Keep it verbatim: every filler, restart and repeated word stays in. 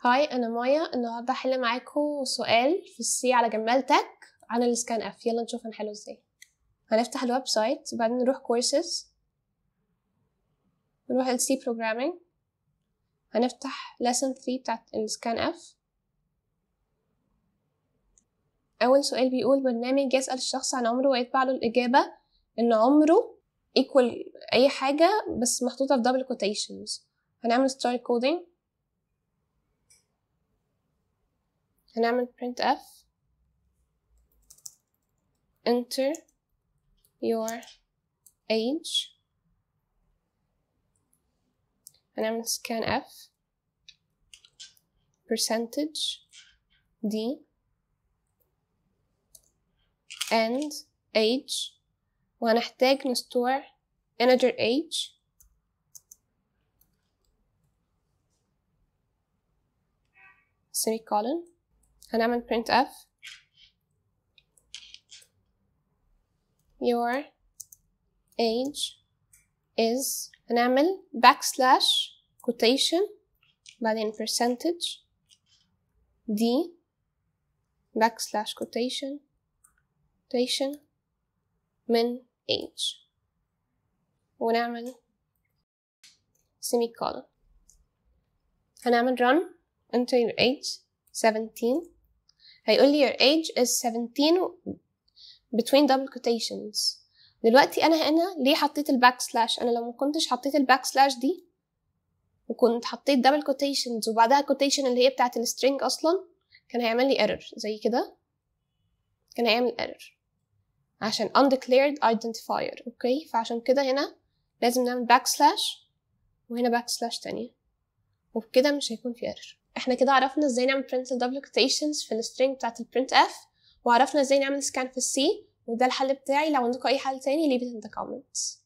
هاي أنا مايا. النهاردة هحل معاكم سؤال في السي على جمال تك عن السكان اف. يلا نشوف هنحله ازاي. هنفتح الويب سايت وبعدين نروح كورسز، نروح السي بروجرامينج، هنفتح lesson ثري بتاعت السكان اف. أول سؤال بيقول برنامج يسأل الشخص عن عمره ويتبع له الإجابة إن عمره equal أي حاجة بس محطوطة في double quotations. هنعمل start coding، هنعمل printf enter your age، هنعمل scanf percentage d and age، وهنحتاج نستور integer age semicolon. هنعمل printf your age is، هنعمل backslash quotation بعدين percentage d backslash quotation quotation من age، ونعمل semicolon. هنعمل run enter your age seventeen، هيقول لي your age is seventeen between double quotations. دلوقتي انا هنا ليه حطيت الباك سلاش؟ انا لو ما كنتش حطيت الباك سلاش دي وكنت حطيت double quotations وبعدها quotation اللي هي بتاعه السترينج اصلا كان هيعمل لي error زي كده، كان هيعمل error عشان undeclared identifier. اوكي، فعشان كده هنا لازم نعمل باك سلاش وهنا باك سلاش تانية، وبكده مش هيكون في error. احنا كده عرفنا ازاي نعمل print double quotations في السترينج بتاعه البرنت اف، وعرفنا ازاي نعمل سكان في السي، وده الحل بتاعي. لو عندكم اي حل تاني leave it in the comments.